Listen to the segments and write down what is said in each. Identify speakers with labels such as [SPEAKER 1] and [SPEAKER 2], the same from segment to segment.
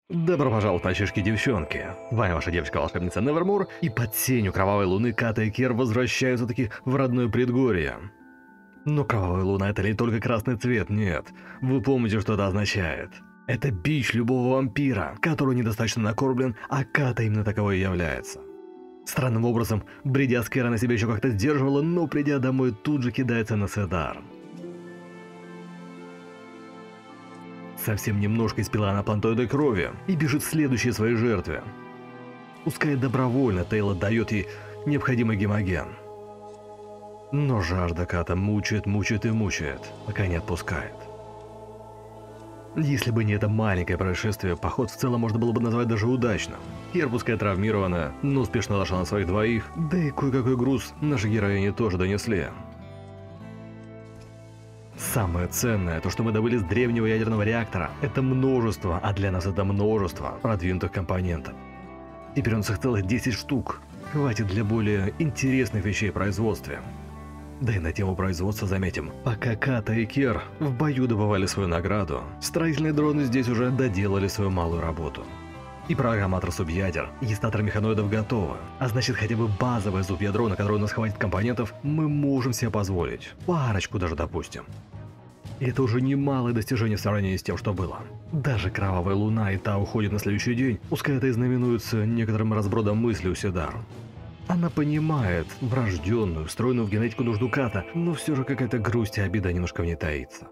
[SPEAKER 1] Добро пожаловать, мальчишки и девчонки. С вами ваша девочка-волшебница Невермор, и под сенью кровавой луны Ката и Кер возвращаются-таки в родное предгорье. Но кровавая луна — это не только красный цвет, нет. Вы помните, что это означает. Это бич любого вампира, который недостаточно накормлен, а Ката именно таковой и является. Странным образом, бредя с Кер, она себя еще как-то сдерживала, но придя домой тут же кидается на Седар. Совсем немножко испила она плантоида крови и бежит к следующей своей жертве. Пускай добровольно Тейл дает ей необходимый гемоген. Но жажда Ката мучает, мучает и мучает, пока не отпускает. Если бы не это маленькое происшествие, поход в целом можно было бы назвать даже удачным. Кер, пускай травмированная, но успешно дошла на своих двоих, да и кое-какой груз наши героини тоже донесли. Самое ценное, то что мы добыли с древнего ядерного реактора, это множество, а для нас это множество продвинутых компонентов. Теперь у нас их целых 10 штук. Хватит для более интересных вещей в производстве. Да и на тему производства заметим, пока Ката и Кер в бою добывали свою награду, строительные дроны здесь уже доделали свою малую работу. И программатор субъядер, и гестатор механоидов готовы. А значит, хотя бы базовая зуб-ядро, на которое у нас хватит компонентов, мы можем себе позволить. Парочку даже допустим. И это уже немалое достижение в сравнении с тем, что было. Даже кровавая луна и та уходит на следующий день, пускай это и знаменуется некоторым разбродом мысли у Седар. Она понимает врожденную, встроенную в генетику нужду Ката, но все же какая-то грусть и обида немножко в ней таится.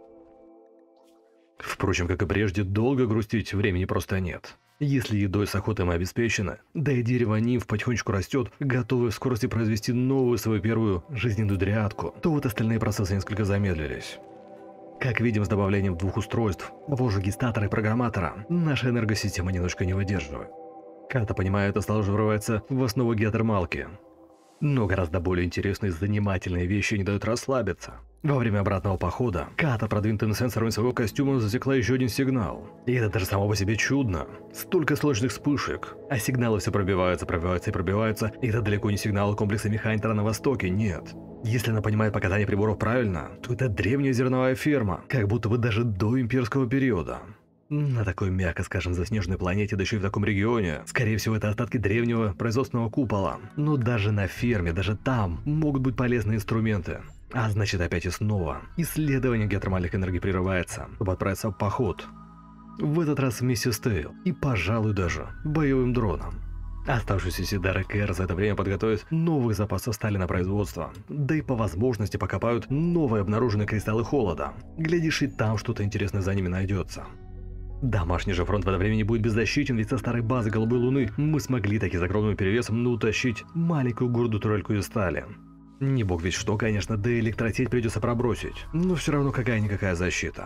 [SPEAKER 1] Впрочем, как и прежде, долго грустить времени просто нет. Если едой с охотой мы обеспечены, да и дерево нимф потихонечку растет, готовое в скорости произвести новую свою первую жизненную дриадку, то вот остальные процессы несколько замедлились. Как видим, с добавлением двух устройств, того же гестатора и программатора, наша энергосистема немножко не выдерживает. Ката, понимая это, стала уже врываться в основу геотермалки. Но гораздо более интересные и занимательные вещи не дают расслабиться. Во время обратного похода Ката, продвинутым сенсором своего костюма, засекла еще один сигнал. И это даже само по себе чудно. Столько сложных вспышек, а сигналы все пробиваются, пробиваются и пробиваются, и это далеко не сигналы комплекса Мехайнтера на востоке, нет. Если она понимает показания приборов правильно, то это древняя зерновая ферма, как будто бы даже до имперского периода. На такой, мягко скажем, заснеженной планете, да еще и в таком регионе, скорее всего, это остатки древнего производственного купола. Но даже на ферме, даже там могут быть полезные инструменты. А значит, опять и снова исследование геотермальных энергий прерывается, чтобы отправиться в поход. В этот раз вместе с Тейл и, пожалуй, даже боевым дроном. Оставшиеся Седар и Кер за это время подготовят новых запасов стали на производство, да и по возможности покопают новые обнаруженные кристаллы холода. Глядишь, и там что-то интересное за ними найдется. Домашний же фронт в это время не будет беззащитен, ведь со старой базы Голубой Луны мы смогли таки с огромным перевесом утащить маленькую гордую турельку из стали. Не бог ведь что, конечно, да и электросеть придется пробросить, но все равно какая-никакая защита.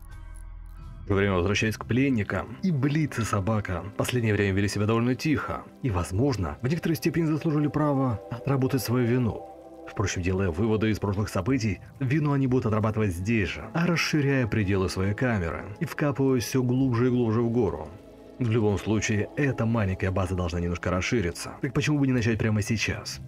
[SPEAKER 1] В время возвращаясь к пленникам, и Блиц и собака в последнее время вели себя довольно тихо, и, возможно, в некоторой степени заслужили право отработать свою вину. Впрочем, делая выводы из прошлых событий, вину они будут отрабатывать здесь же, а расширяя пределы своей камеры и вкапываясь все глубже и глубже в гору. В любом случае, эта маленькая база должна немножко расшириться, так почему бы не начать прямо сейчас?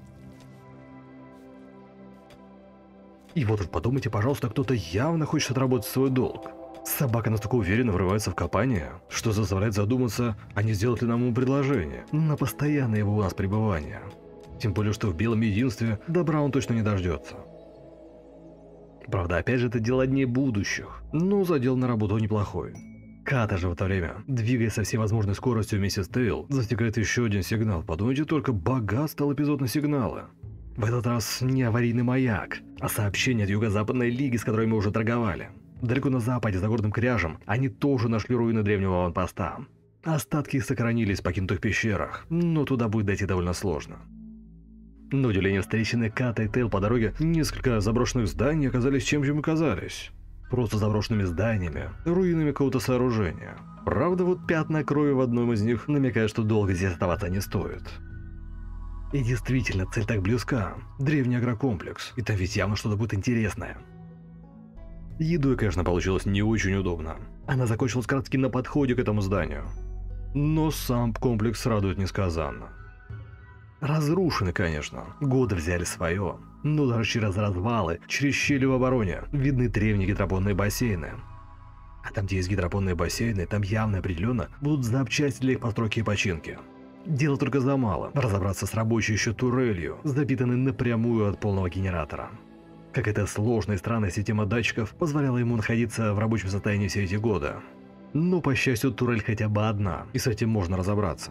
[SPEAKER 1] И вот уж подумайте, пожалуйста, кто-то явно хочет отработать свой долг. Собака настолько уверенно врывается в копание, что заставляет задуматься, а не сделать ли нам ему предложение на постоянное его у нас пребывание. Тем более, что в белом единстве добра он точно не дождется. Правда, опять же, это дело дней будущих, но задел на работу неплохой. Ката же в это время, двигаясь со всей возможной скоростью вместе с Тейл, засекает еще один сигнал. Подумайте только, богат стал эпизод на сигналы. В этот раз не аварийный маяк, а сообщение от Юго-Западной Лиги, с которой мы уже торговали. Далеко на западе, за горным кряжем, они тоже нашли руины древнего аванпоста. Остатки их сохранились в покинутых пещерах, но туда будет дойти довольно сложно. На удивление встреченные Ката и Тейл по дороге, несколько заброшенных зданий оказались чем и казались. Просто заброшенными зданиями, руинами какого-то сооружения. Правда, вот пятна крови в одном из них намекают, что долго здесь оставаться не стоит. И действительно, цель так близка. Древний агрокомплекс, и там ведь явно что-то будет интересное. Едой, конечно, получилось не очень удобно. Она закончилась как раз на подходе к этому зданию. Но сам комплекс радует несказанно. Разрушены, конечно, годы взяли свое, но даже через развалы, через щели в обороне видны древние гидропонные бассейны. А там, где есть гидропонные бассейны, там явно определенно будут запчасти для их постройки и починки. Дело только за малым – разобраться с рабочей еще турелью, запитанной напрямую от полного генератора. Какая-то сложная и странная система датчиков позволяла ему находиться в рабочем состоянии все эти годы. Но, по счастью, турель хотя бы одна, и с этим можно разобраться.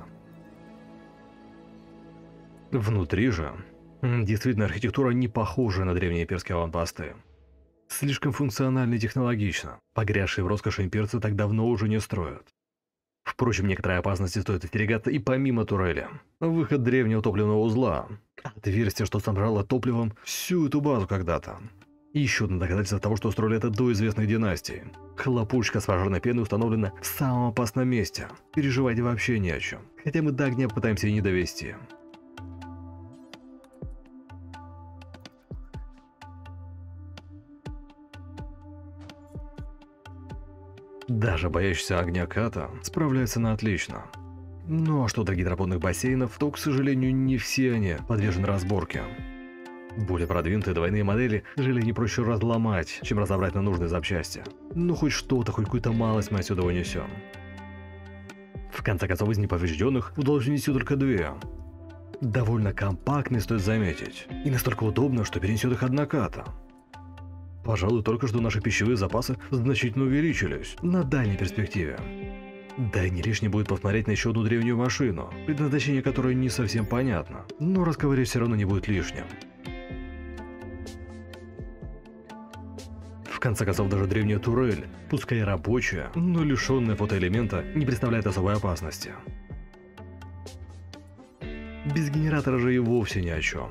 [SPEAKER 1] Внутри же, действительно, архитектура не похожа на древние имперские аванпосты. Слишком функционально и технологично. Погрязшие в роскоши имперцы так давно уже не строят. Впрочем, некоторые опасности стоит остерегаться и помимо турели. Выход древнего топливного узла. Отверстие, что снабжало топливом всю эту базу когда-то. И еще одно доказательство того, что строили это до известной династии. Хлопушка с пожарной пеной установлена в самом опасном месте. Переживать вообще не о чем. Хотя мы до огня пытаемся и не довести. Даже боящийся огня Ката справляется на отлично. Ну а что до гидропонных бассейнов, то, к сожалению, не все они подвержены разборке. Более продвинутые двойные модели, к сожалению, проще разломать, чем разобрать на нужные запчасти. Но хоть что-то, хоть какую-то малость мы отсюда унесем. В конце концов, из неповрежденных удалось унести только две. Довольно компактные, стоит заметить. И настолько удобно, что перенесет их одна Ката. Пожалуй, только что наши пищевые запасы значительно увеличились на дальней перспективе. Да и не лишним будет посмотреть на еще одну древнюю машину, предназначение которой не совсем понятно, но расковырять все равно не будет лишним. В конце концов, даже древняя турель, пускай и рабочая, но лишенная фотоэлемента, не представляет особой опасности. Без генератора же и вовсе ни о чем.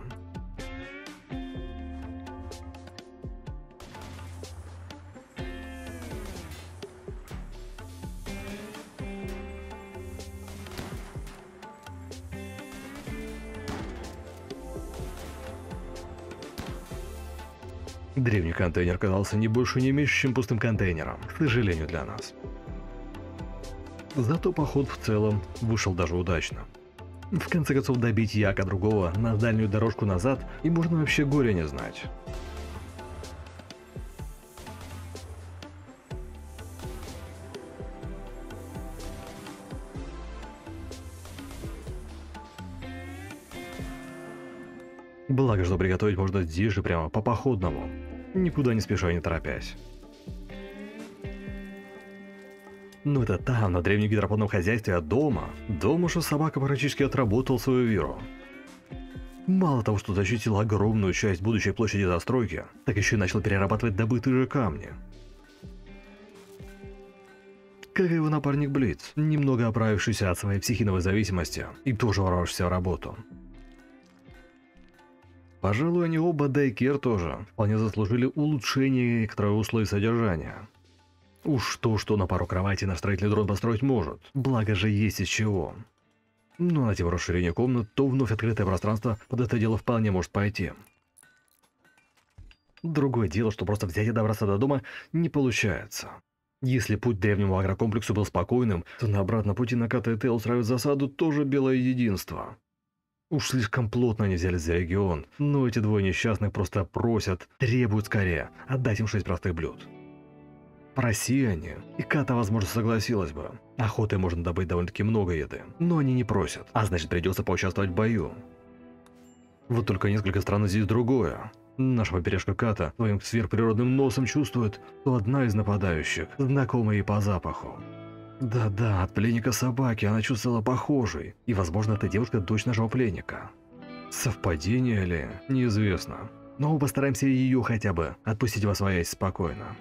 [SPEAKER 1] Древний контейнер казался не больше не меньше, чем пустым контейнером, к сожалению для нас. Зато поход в целом вышел даже удачно. В конце концов, добить яка другого на дальнюю дорожку назад, и можно вообще горя не знать. Благо, что приготовить можно здесь же прямо по походному, никуда не спеша и не торопясь. Ну это там, на древнем гидропонном хозяйстве, а дома уж собака практически отработал свою веру. Мало того, что защитил огромную часть будущей площади застройки, так еще и начал перерабатывать добытые же камни. Как и его напарник Блиц, немного оправившийся от своей психиновой зависимости и тоже ворвавшийся в работу. Пожалуй, они оба, да и Кер тоже, вполне заслужили улучшение некоторых условий содержания. Уж то, что на пару кровати наш строительный дрон построить может, благо же есть из чего. Но на тему расширения комнат, то вновь открытое пространство под это дело вполне может пойти. Другое дело, что просто взять и добраться до дома не получается. Если путь к древнему агрокомплексу был спокойным, то на обратном пути на Ката и Тел устраивать засаду тоже белое единство. Уж слишком плотно они взялись за регион, но эти двое несчастных просто просят, требуют скорее отдать им 6 простых блюд. Проси они, и Ката, возможно, согласилась бы. Охотой можно добыть довольно-таки много еды, но они не просят, а значит придется поучаствовать в бою. Вот только несколько странно здесь другое. Наша поперечка Ката своим сверхприродным носом чувствует, что одна из нападающих знакома ей по запаху. Да-да, от пленника собаки она чувствовала похожей, и, возможно, эта девушка дочь нашего пленника. Совпадение ли? Неизвестно. Но мы постараемся ее хотя бы отпустить восвоясь спокойно.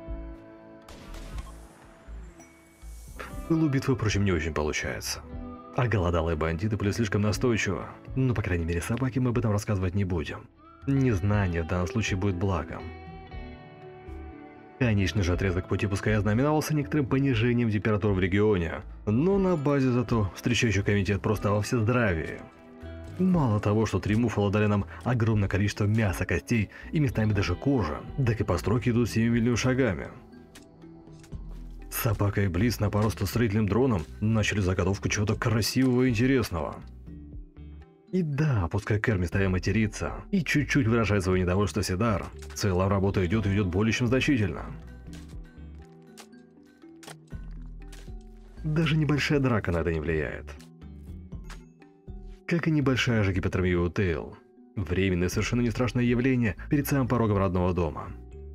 [SPEAKER 1] В тылу битвы, впрочем, не очень получается. Оголодалые бандиты были слишком настойчивы, но, по крайней мере, собаке мы об этом рассказывать не будем. Незнание в данном случае будет благом. Конечно же, отрезок пути пускай ознаменовался некоторым понижением температур в регионе, но на базе зато встречающий комитет просто во всездравии. Мало того, что три муфала дали нам огромное количество мяса, костей и местами даже кожи, так и постройки идут семимильными шагами. Собака и Блиц на пару с строительным дроном начали заготовку чего-то красивого и интересного. И да, пускай Кэр местами матерится и чуть-чуть выражает свое недовольство Сидар, в целом работа идет и ведет более чем значительно. Даже небольшая драка на это не влияет. Как и небольшая же гипотермия у Тейл. Временное, совершенно не страшное явление перед самым порогом родного дома.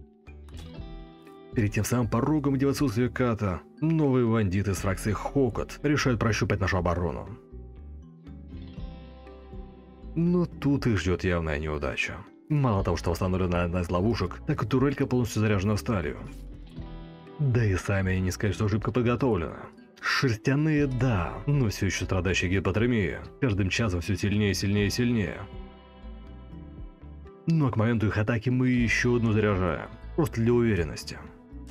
[SPEAKER 1] Перед тем самым порогом, где в отсутствие Ката, новые бандиты с фракции Хокот решают прощупать нашу оборону. Но тут их ждет явная неудача. Мало того, что восстановлена одна из ловушек, так и турелька полностью заряжена сталью. Да и сами они не сказать, что ошибка подготовлена. Шерстяные, да, но все еще страдающие гипотермией. Каждым часом все сильнее, сильнее и сильнее. Но к моменту их атаки мы еще одну заряжаем. Просто для уверенности.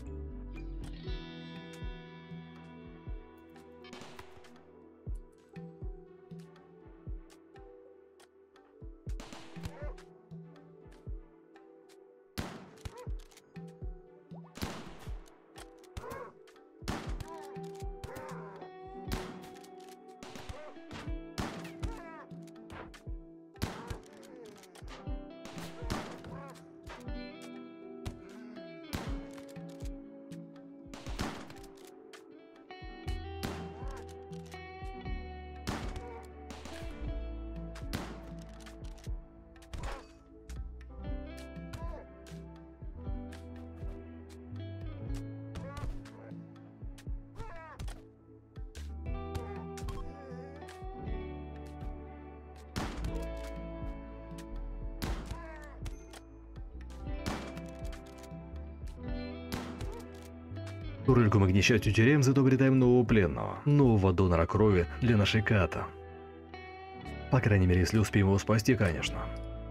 [SPEAKER 1] Турельку мы, к несчастью, теряем, зато обретаем нового пленного, нового донора крови для нашей Ката. По крайней мере, если успеем его спасти, конечно.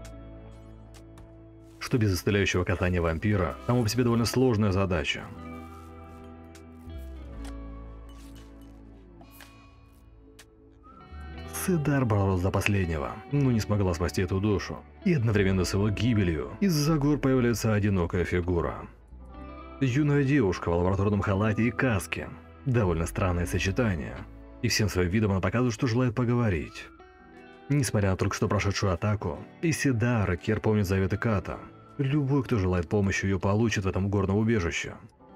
[SPEAKER 1] Что без исцеляющего касания вампира, само по себе довольно сложная задача. Сидар боролась за последнего, но не смогла спасти эту душу. И одновременно с его гибелью из-за гор появляется одинокая фигура. Юная девушка в лабораторном халате и каске. Довольно странное сочетание. И всем своим видом она показывает, что желает поговорить. Несмотря на только что прошедшую атаку, и Сидар, и Кер помнят заветы Ката. Любой, кто желает помощи, ее получит в этом горном убежище.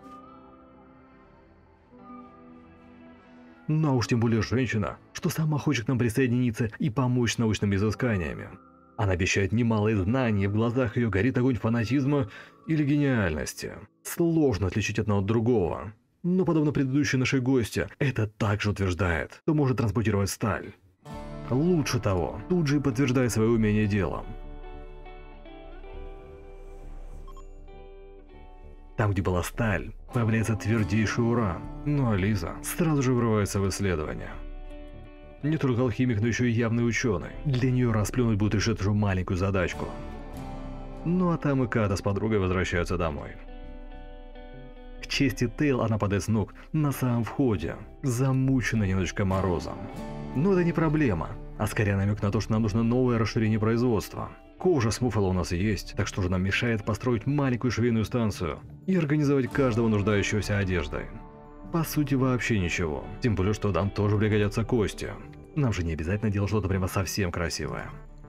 [SPEAKER 1] Но уж тем более женщина, что сама хочет к нам присоединиться и помочь с научными изысканиями. Она обещает немалые знания, в глазах ее горит огонь фанатизма или гениальности. Сложно отличить одно от другого. Но подобно предыдущей нашей гости, это также утверждает, что может транспортировать сталь. Лучше того, тут же и подтверждает свое умение делом. Там, где была сталь, появляется твердейший уран, ну а Лиза сразу же врывается в исследование. Не только алхимик, но еще и явный ученый. Для нее расплюнуть будет решить эту маленькую задачку. Ну а там и Ката с подругой возвращаются домой. К чести Тейл она падает с ног на самом входе, замученная немножечко морозом. Но это не проблема, а скорее намек на то, что нам нужно новое расширение производства. Кожа с муффало у нас есть, так что же нам мешает построить маленькую швейную станцию и организовать каждого нуждающегося одеждой. По сути, вообще ничего. Тем более, что нам тоже пригодятся кости. Нам же не обязательно делать что-то прямо совсем красивое.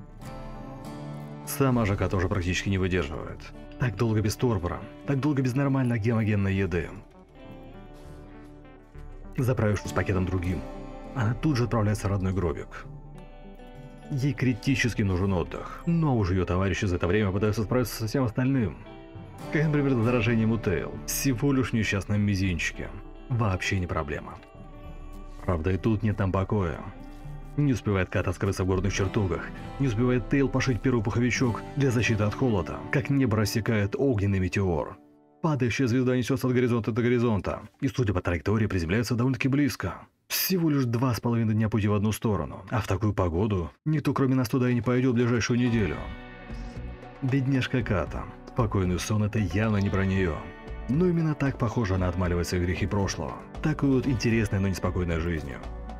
[SPEAKER 1] Сама ЖК тоже практически не выдерживает. Так долго без торпора, так долго без нормальной гемогенной еды. Заправившись пакетом другим, она тут же отправляется в родной гробик. Ей критически нужен отдых, но уже ее товарищи за это время пытаются справиться со всем остальным. Как, например, с заражением у Тейл. Всего лишь в несчастном мизинчике. Вообще не проблема. Правда, и тут нет нам покоя. Не успевает Ката скрыться в горных чертогах, не успевает Тейл пошить первый пуховичок для защиты от холода, как небо рассекает огненный метеор. Падающая звезда несется от горизонта до горизонта, и судя по траектории приземляется довольно-таки близко. Всего лишь 2,5 дня пути в одну сторону, а в такую погоду никто кроме нас туда и не пойдет в ближайшую неделю. Бедняжка Ката. Спокойный сон — это явно не про нее. Но именно так, похоже, она отмаливает свои грехи прошлого. Такой вот интересной, но неспокойной жизнью.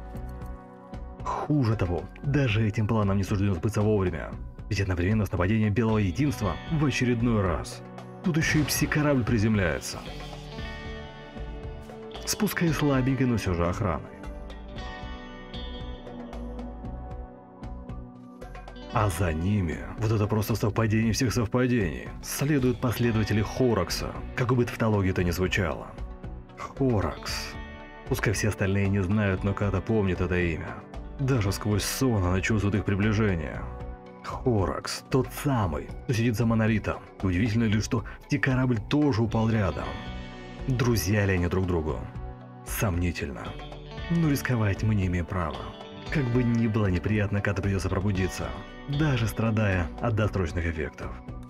[SPEAKER 1] Хуже того, даже этим планам не суждено сбыться вовремя. Ведь одновременно с нападением Белого Единства в очередной раз. Тут еще и пси-корабль приземляется. Спускай слабенькой, но все же охраной. А за ними, вот это просто совпадение всех совпадений, следуют последователи Хоракса, как бы тавтология это ни звучало. Хоракс. Пускай все остальные не знают, но Ката помнит это имя. Даже сквозь сон она чувствует их приближение. Хоракс, тот самый, кто сидит за монолитом. Удивительно ли, что корабль тоже упал рядом. Друзья ли они друг другу? Сомнительно. Но рисковать мы не имеем права. Как бы ни было неприятно, Ката придется пробудиться, даже страдая от досрочных эффектов.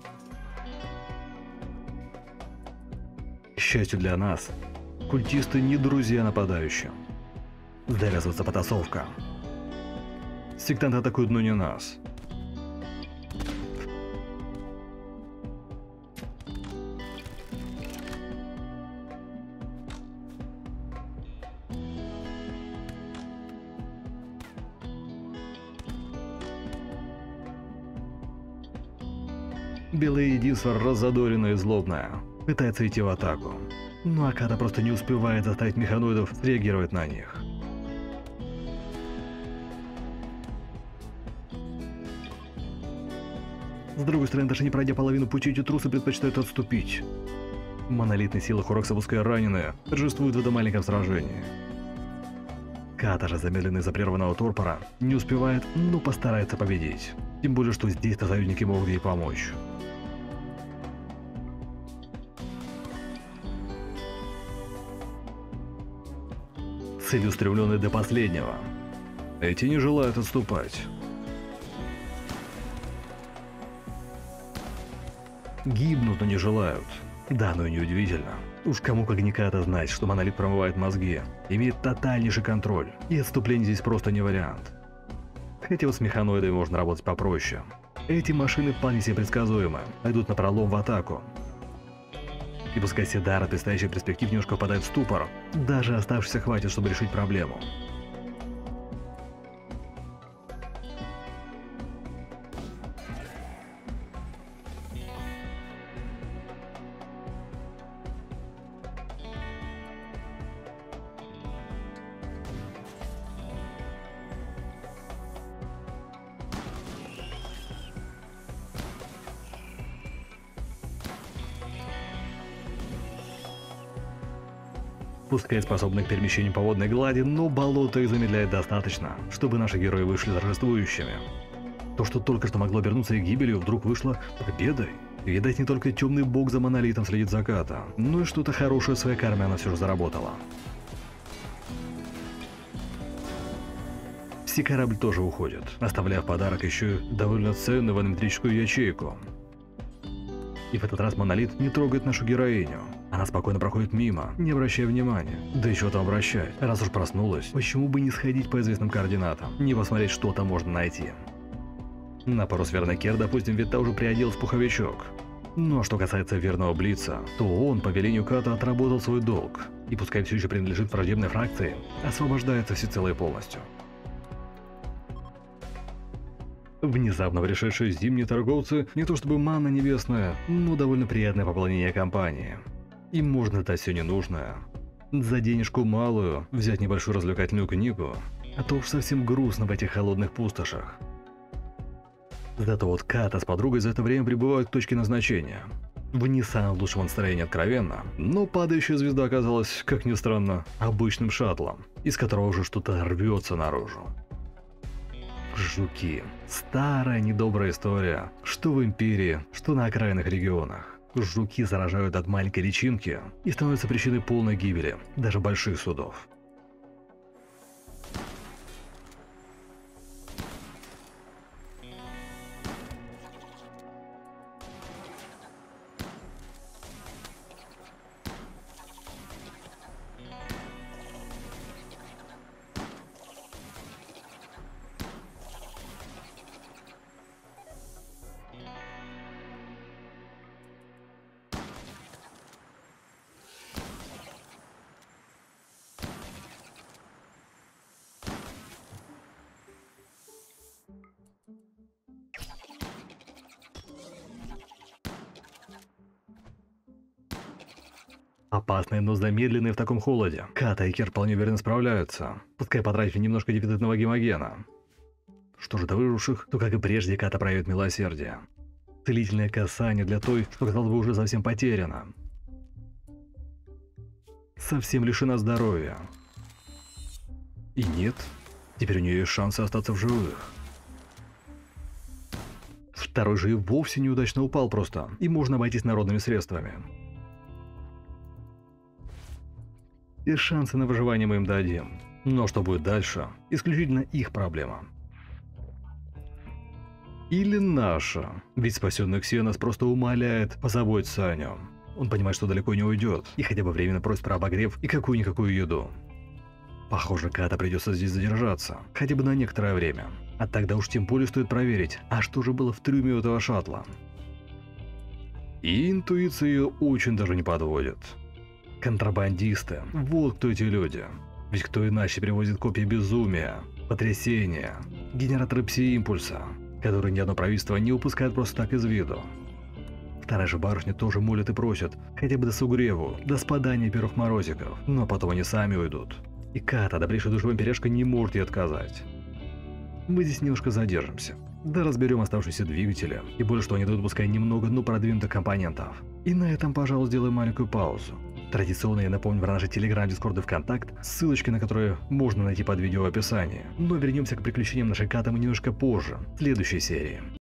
[SPEAKER 1] К счастью для нас, культисты не друзья нападающим. Завязывается потасовка. Сектанты атакуют, но не нас. Белое Единство раззадоренное и злобное, пытается идти в атаку, но Аката просто не успевает заставить механоидов среагировать на них. С другой стороны, даже не пройдя половину пути, эти трусы предпочитают отступить. Монолитные силы Хоракса, пускай раненые, торжествуют в этом маленьком сражении. Ката же, замедленный из-за прерванного торпора, не успевает, но постарается победить. Тем более, что здесь-то союзники могут ей помочь. Целеустремленные до последнего. Эти не желают отступать. Гибнут, но не желают. Да, но и неудивительно. Уж кому как не Ката знать, что монолит промывает мозги, имеет тотальнейший контроль, и отступление здесь просто не вариант. Хотя вот с механоидами можно работать попроще. Эти машины вполне себе предсказуемы, пойдут на пролом в атаку. И пускай Сидар от предстоящих перспектив немножко впадает в ступор, даже оставшихся хватит, чтобы решить проблему. Пускай способны к перемещению по водной глади, но болото их замедляет достаточно, чтобы наши герои вышли торжествующими. То, что только что могло обернуться их гибелью, вдруг вышло победой. Видать, не только темный бог за монолитом следит за Ката, но и что-то хорошее в своей карме она все же заработала. Пси-корабль тоже уходит, оставляя в подарок еще довольно ценную ванометрическую ячейку. И в этот раз монолит не трогает нашу героиню. Она спокойно проходит мимо, не обращая внимания. Да и что там обращать? Раз уж проснулась, почему бы не сходить по известным координатам, не посмотреть, что там можно найти? На пару с верной Кер, допустим, Вита уже приодел в пуховичок. Ну а что касается верного Блица, то он по велению Ката отработал свой долг. И пускай все еще принадлежит враждебной фракции, освобождается всецело и полностью. Внезапно пришедшие зимние торговцы не то чтобы манна небесная, но довольно приятное пополнение компании. Им можно дать все ненужное. За денежку малую взять небольшую развлекательную книгу, а то уж совсем грустно в этих холодных пустошах. Зато вот Ката с подругой за это время прибывают к точке назначения. В не самом лучшем настроении откровенно, но падающая звезда оказалась, как ни странно, обычным шаттлом, из которого уже что-то рвется наружу. Жуки. Старая недобрая история, что в Империи, что на окраинных регионах. Жуки заражают от маленькой личинки и становятся причиной полной гибели, даже больших судов. Опасные, но замедленные в таком холоде. Ката и Кир вполне уверенно справляются. Пускай потратили немножко дефицитного гемогена. Что же до выживших, то как и прежде Ката проявит милосердие. Целительное касание для той, что казалось бы уже совсем потеряно. Совсем лишена здоровья. И нет, теперь у нее есть шансы остаться в живых. Второй же и вовсе неудачно упал просто, и можно обойтись народными средствами. И шансы на выживание мы им дадим. Но что будет дальше, исключительно их проблема. Или наша. Ведь спасенный Ксенос просто умоляет позаботиться о нем. Он понимает, что далеко не уйдет, и хотя бы временно просит про обогрев и какую-никакую еду. Похоже, Ката придется здесь задержаться, хотя бы на некоторое время. А тогда уж тем более стоит проверить, а что же было в трюме у этого шаттла. И интуиция ее очень даже не подводит. Контрабандисты, вот кто эти люди. Ведь кто иначе привозит копии безумия, потрясения, генераторы пси-импульса, которые ни одно правительство не упускает просто так из виду. Вторая же барышня тоже молит и просит, хотя бы до сугреву, до спадания первых морозиков, но потом они сами уйдут. И Ката, добрейшая душевая перешка, не может ей отказать. Мы здесь немножко задержимся. Да разберем оставшиеся двигатели, и более что они дадут пускай немного, но продвинутых компонентов. И на этом, пожалуй, сделаем маленькую паузу. Традиционно я напомню про наши Telegram, Discord и ВКонтакт, ссылочки на которые можно найти под видео в описании. Но вернемся к приключениям нашей Каты мы немножко позже, в следующей серии.